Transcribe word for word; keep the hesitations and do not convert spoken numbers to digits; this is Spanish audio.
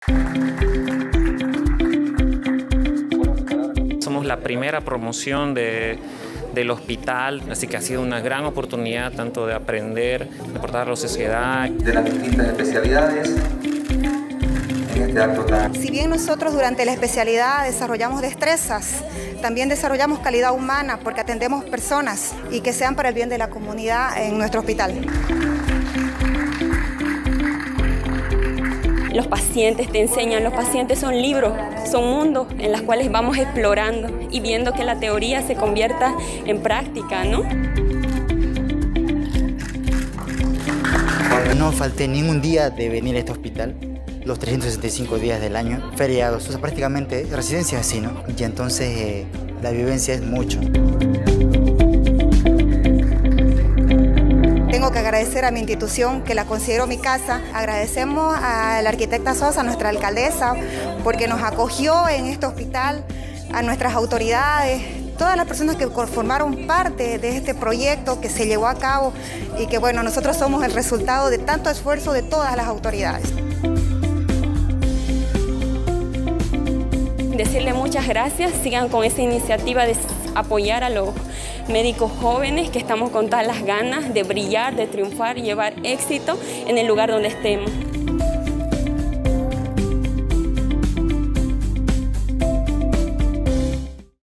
Somos la primera promoción de, del hospital, así que ha sido una gran oportunidad tanto de aprender, de aportar a la sociedad. De las distintas especialidades. Este acto tan... Si bien nosotros durante la especialidad desarrollamos destrezas, también desarrollamos calidad humana porque atendemos personas y que sean para el bien de la comunidad en nuestro hospital. Los pacientes te enseñan, los pacientes son libros, son mundos en los cuales vamos explorando y viendo que la teoría se convierta en práctica, ¿no? No falté ningún día de venir a este hospital, los trescientos sesenta y cinco días del año, feriados, o sea, prácticamente residencia así, ¿no? Y entonces eh, la vivencia es mucho. Tengo que agradecer a mi institución, que la considero mi casa. Agradecemos a la arquitecta Sosa, nuestra alcaldesa, porque nos acogió en este hospital, a nuestras autoridades, todas las personas que formaron parte de este proyecto que se llevó a cabo y que, bueno, nosotros somos el resultado de tanto esfuerzo de todas las autoridades. Decirle muchas gracias, sigan con esa iniciativa de apoyar a los médicos jóvenes, que estamos con todas las ganas de brillar, de triunfar y llevar éxito en el lugar donde estemos.